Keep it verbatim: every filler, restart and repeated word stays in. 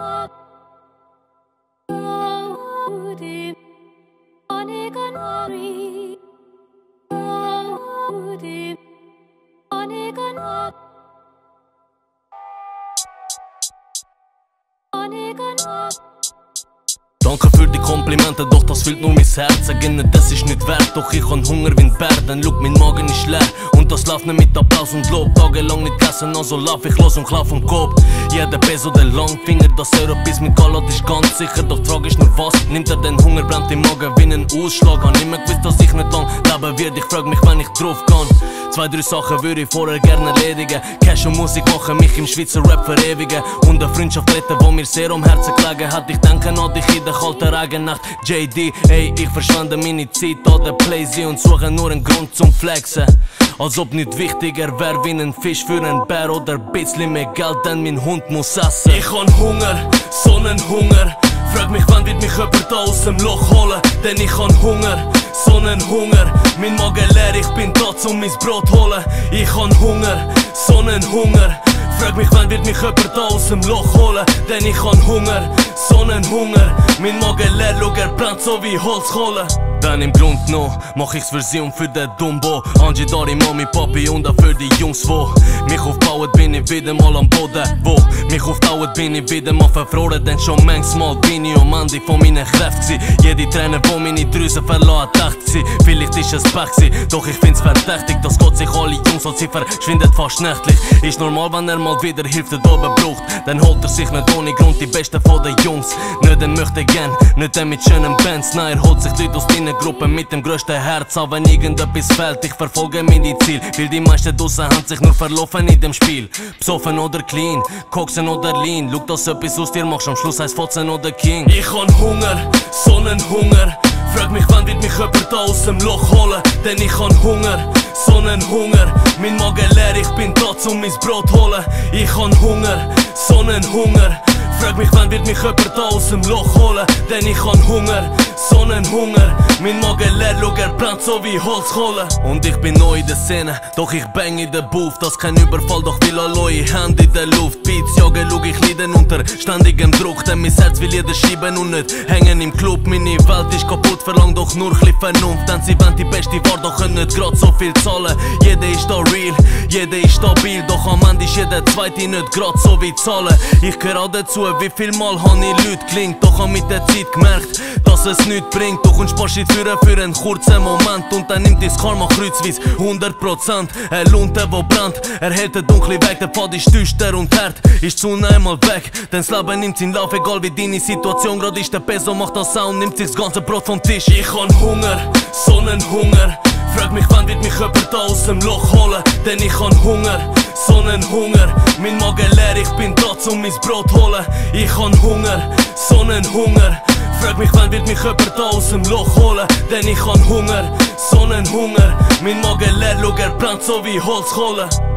Danke für die Komplimente, doch das füllt nur mein Herz. Sagen, das ist nicht wert, doch ich han Hunger wie ein Bär. Dann schau, mein Magen ist leer und das läuft nicht mit Applaus und Lob. Tagelang nicht gegessen, also lauf ich los und klauf und Kopf. Jeder Peso, der Langfinger, das Euro bis mit Galat ist ganz sicher. Doch frag ich nur was, nimmt er den Hunger, brennt im Magen wie ein Ausschlag. Han immer gewusst, dass ich nicht lang leben werde, ich frag mich, wenn ich drauf kann. Zwei, drei Sachen würde ich vorher gerne erledigen. Cash und Musik machen mich im Schweizer Rap verewigen. Und eine Freundschaft retten, wo mir sehr am Herzen gelegen hat. Ich denke an dich in der kalten Regennacht. J D, ey, ich verschwende meine Zeit an der Playsee und suche nur einen Grund zum Flexen. Als ob nicht wichtiger wär wie ein Fisch für einen Bär oder ein bisschen mehr Geld, denn mein Hund muss essen. Ich han Hunger, so einen Hunger. Frag mich, wann wird mich jemand da aus dem Loch holen, denn ich han Hunger, so einen Hunger. Mein Magen leer, ich bin da zum mein Brot holen. Ich han Hunger, so einen Hunger. Frag mich, wann wird mich jemand da aus dem Loch holen, denn ich han Hunger, so einen Hunger. Mein Magen leer, schau, er brennt so wie Holzkohle. Dann im Grund noch mach ich's für sie und für den Dumbo. Angie, Dari, Mami, Papi und auch für die Jungs, wo mich aufbaut, bin ich wieder mal am Boden. Wo mich aufbaut, bin ich wieder mal verfroren, denn schon manchmal bin ich am Ende von meinen Kräften. Jede Träne, wo meine Drüsen verlassen, dachte sie, vielleicht ist es Pech gewesen, doch ich find's verdächtig, dass Gott sich alle Jungs als sie verschwindet fast nächtlich. Ist normal, wenn er mal wieder Hilfe da oben braucht, dann holt er sich nicht ohne Grund die Besten von den Jungs. Nicht den möchte gern, nicht den mit schönen Bands, nein, er holt sich Leute aus deiner Gruppe mit dem größten Herz, auch wenn irgendetwas fehlt, ich verfolge meine Ziel, weil die meisten draussen haben sich nur verlaufen in dem Spiel. Psoffen oder clean, koksen oder lean, schau, dass etwas aus dir machst, am Schluss heißt Fotzen oder King. Ich han Hunger, so einen Hunger. Frag mich, wann wird mich jemand da aus dem Loch holen, denn ich han Hunger, so einen Hunger. Mein Magen leer, ich bin da zum mein Brot holen. Ich han Hunger, so einen Hunger. Frag mich, wann wird mich jemand da aus dem Loch holen, denn ich han Hunger, so einen Hunger. Mein Magen leer, schau, er brennt so wie Holzkohle. Und ich bin neu in der Szene, doch ich bang in der Booth. Das kein Überfall, doch will allein Hand in der Luft. Beats jagen, schau, ich leiden unter ständigem Druck, denn mein Herz will jeder schreiben und nicht hängen im Club. Meine Welt ist kaputt, verlangt doch nur chli Vernunft, denn sie wollen die beste Ware, doch können nicht grad so viel zahlen. Jeder ist da real, jeder ist stabil, doch am Ende ist jeder Zweite nicht grad so wie zahlen. Ich gehör dazu, wie viel Mal han ich Leute klingt, doch han mit der Zeit gemerkt, dass es nichts bringt. Du kommst Paschi führen für einen kurzen Moment und dann nimmt das Karma kreuzweise hundert Prozent. Er Lunte, wo brennt, er hält den dunklen Weg, der Pfad ist düster und hart, ist zu einmal weg, denn das Leben nimmt seinen Lauf, egal wie deine Situation grad ist. Der Peso macht das Sound, nimmt sich das ganze Brot vom Tisch. Ich han Hunger, so einen Hunger. Frag mich, wann wird mich jemand da aus dem Loch holen, denn ich han Hunger, so einen Hunger. Mein Magen leer, ich bin da zum mein Brot holen. Ich han Hunger, so einen Hunger. Frag mich, wann wird mich jemand da aus dem Loch holen, denn ich han Hunger, so einen Hunger. Mein Magen leer, schau, er brennt so wie Holzkohle.